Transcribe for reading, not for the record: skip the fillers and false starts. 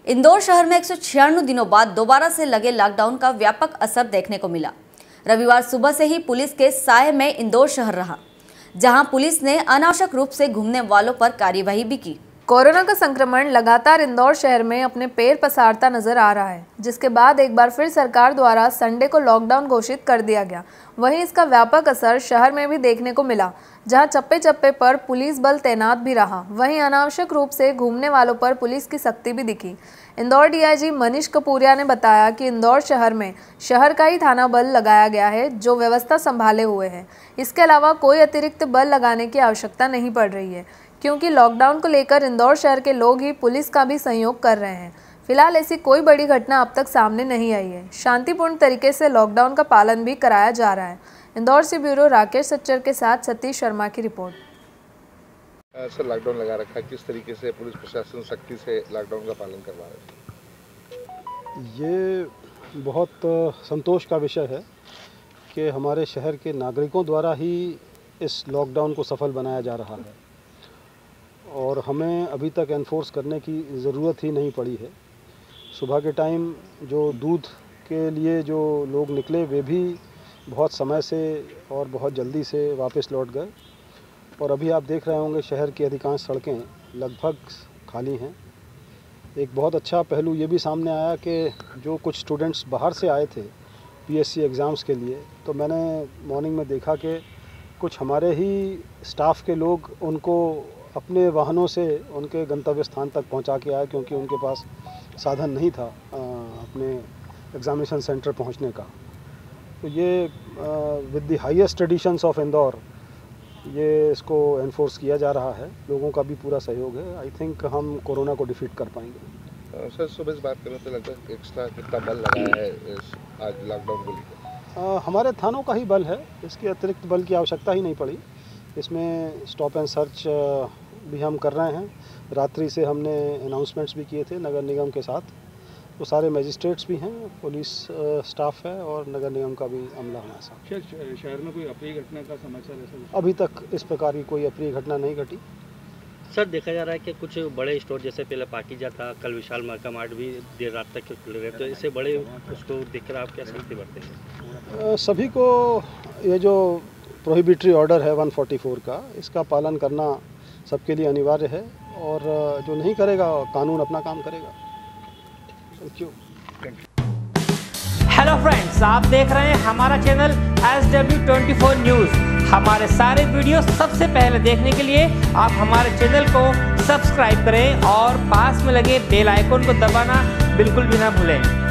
इंदौर शहर में 196 दिनों बाद दोबारा से लगे लॉकडाउन का व्यापक असर देखने को मिला। रविवार सुबह से ही पुलिस के साये में इंदौर शहर रहा, जहां पुलिस ने अनावश्यक रूप से घूमने वालों पर कार्यवाही भी की। कोरोना का संक्रमण लगातार इंदौर शहर में अपने पैर पसारता नजर आ रहा है, जिसके बाद एक बार फिर सरकार द्वारा संडे को लॉकडाउन घोषित कर दिया गया। वहीं इसका व्यापक असर शहर में भी देखने को मिला, जहां चप्पे चप्पे पर पुलिस बल तैनात भी रहा। वहीं अनावश्यक रूप से घूमने वालों पर पुलिस की सख्ती भी दिखी। इंदौर डीआईजी मनीष कपूरिया ने बताया कि इंदौर शहर में शहर का ही थाना बल लगाया गया है, जो व्यवस्था संभाले हुए है। इसके अलावा कोई अतिरिक्त बल लगाने की आवश्यकता नहीं पड़ रही है, क्योंकि लॉकडाउन को लेकर इंदौर शहर के लोग ही पुलिस का भी सहयोग कर रहे हैं। फिलहाल ऐसी कोई बड़ी घटना अब तक सामने नहीं आई है। शांतिपूर्ण तरीके से लॉकडाउन का पालन भी कराया जा रहा है। इंदौर से ब्यूरो राकेश सच्चर के साथ सतीश शर्मा की रिपोर्ट। सर, लॉकडाउन लगा रखा है, किस तरीके से पुलिस प्रशासन सख्ती से लॉकडाउन का पालन करवा रहा है? ये बहुत संतोष का विषय है कि हमारे शहर के नागरिकों द्वारा ही इस लॉकडाउन को सफल बनाया जा रहा है और हमें अभी तक एनफोर्स करने की ज़रूरत ही नहीं पड़ी है। सुबह के टाइम जो दूध के लिए जो लोग निकले, वे भी बहुत समय से और बहुत जल्दी से वापस लौट गए और अभी आप देख रहे होंगे शहर की अधिकांश सड़कें लगभग खाली हैं। एक बहुत अच्छा पहलू ये भी सामने आया कि जो कुछ स्टूडेंट्स बाहर से आए थे पीएससी एग्ज़ाम्स के लिए, तो मैंने मॉर्निंग में देखा कि कुछ हमारे ही स्टाफ के लोग उनको अपने वाहनों से उनके गंतव्य स्थान तक पहुंचा के आए, क्योंकि उनके पास साधन नहीं था अपने एग्ज़ामिनेशन सेंटर पहुंचने का। तो ये with the highest traditions of Indore ये इसको एनफोर्स किया जा रहा है। लोगों का भी पूरा सहयोग है। आई थिंक हम कोरोना को डिफीट कर पाएंगे। सर, सुबह से बात करें तो लगभग एक्स्ट्रा कितना बल लगाया है आज लॉकडाउन को लेकर? हमारे थानों का ही बल है, इसके अतिरिक्त बल की आवश्यकता ही नहीं पड़ी। इसमें स्टॉप एंड सर्च भी हम कर रहे हैं। रात्रि से हमने अनाउंसमेंट्स भी किए थे नगर निगम के साथ। तो सारे मजिस्ट्रेट्स भी हैं, पुलिस स्टाफ है और नगर निगम का भी अमला हमारे साथ। शहर में कोई अप्रिय घटना का समाचार ऐसा? अभी तक इस प्रकार की कोई अप्रिय घटना नहीं घटी। सर, देखा जा रहा है कि कुछ बड़े स्टोर जैसे पहले पाकीजा था, कल विशाल मार्ट भी देर रात तक खुले रहे, तो इससे बड़े उसको देखकर आप क्या सख्ती बरतें हैं? सभी को ये जो प्रोहिबिटरी ऑर्डर है 144 का, इसका पालन करना सबके लिए अनिवार्य है और जो नहीं करेगा कानून अपना काम करेगा। Thank you. हेलो फ्रेंड्स, आप देख रहे हैं हमारा चैनल SW24 न्यूज़। हमारे सारे वीडियो सबसे पहले देखने के लिए आप हमारे चैनल को सब्सक्राइब करें और पास में लगे बेल आइकन को दबाना बिल्कुल भी ना भूलें।